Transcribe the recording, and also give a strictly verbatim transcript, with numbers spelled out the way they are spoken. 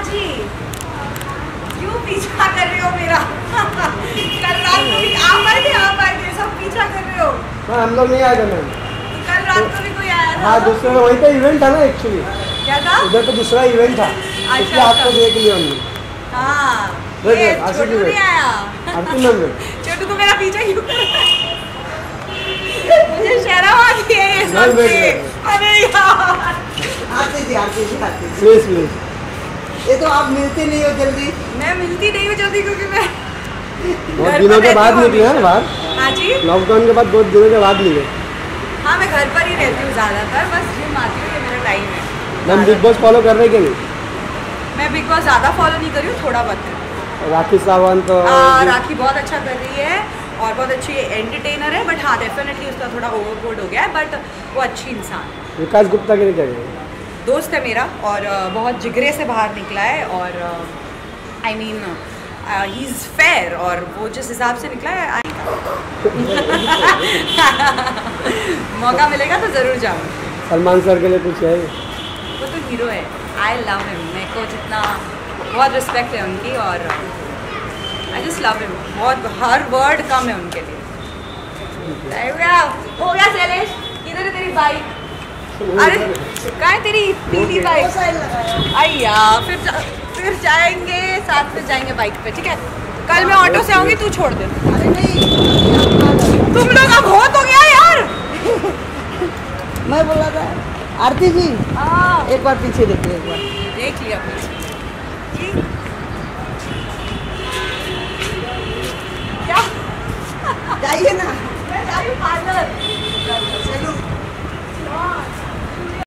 जी क्यों पीछा कर रहे हो मेरा? कल रात को भी आप आए थे, आप आए थे, सब पीछा कर रहे हो। हाँ हम लोग नहीं आए थे मैम। कल रात को भी कोई आया था? हाँ दूसरा वहीं पे इवेंट था ना एक्चुअली। क्या था? उधर पे दूसरा इवेंट था, इसलिए आपको देख लिया हमने। हाँ ये छोटू नहीं आया। आरती मैम छोटू तो मेरा पीछा क्यों कर रहा है? मुझे शर्म आती है ये सुन के। अरे यार आरती जी आरती जी आरती जी प्लीज प्लीज। ये तो आप मिलते नहीं हो जल्दी। मैं मिलती नहीं हूँ जल्दी क्योंकि मैं बहुत दिनों के बाद निकले हैं बाहर। हाँ जी लॉकडाउन के बाद बहुत दिनों के बाद निकले। हाँ मैं घर पर ही रहती हूँ ज़्यादातर, बस जिम आती हूँ, ये मेरा टाइम है। मैम बिग बॉस फॉलो कर रहे कि नहीं? मैं बिग बॉस ज़्यादा फॉलो नहीं कर रही हूँ, थोड़ा बहुत है। राखी सावंत आ, राखी बहुत अच्छा कर रही है और बहुत अच्छी एंटरटेनर है, बट हाँ डेफिनेटली उसका थोड़ा ओवरबोर्ड हो गया है, बट वो अच्छी इंसान है। विकास गुप्ता के लिए क्या कहेंगे? दोस्त है मेरा और बहुत जिगरे से बाहर निकला है और I mean he is fair और वो जिस हिसाब से निकला है मौका मिलेगा तो ज़रूर जाऊँगी। सलमान सर के लिए कुछ है? वो तो हीरो है, आई लव हिम। मेरे को जितना बहुत रिस्पेक्ट है उनकी और आई जस्ट लव हिम बहुत, हर वर्ड कम है उनके लिए। हो गया शैलेश, किधर है तेरी बाइक? अरे कहाँ है तेरी पीली बाइक? अय्या फिर जा, फिर जाएंगे साथ में जाएंगे बाइक पे, ठीक है? कल मैं ऑटो से आऊँगी, तू छोड़ दे। अरे नहीं तुम लोग अब बहुत हो गया यार। मैं बोला था आरती जी हाँ एक बार पीछे देखिए, एक बार देख लिया पीछे। क्या जाइए ना। मैं जा रही हूँ पार्लर।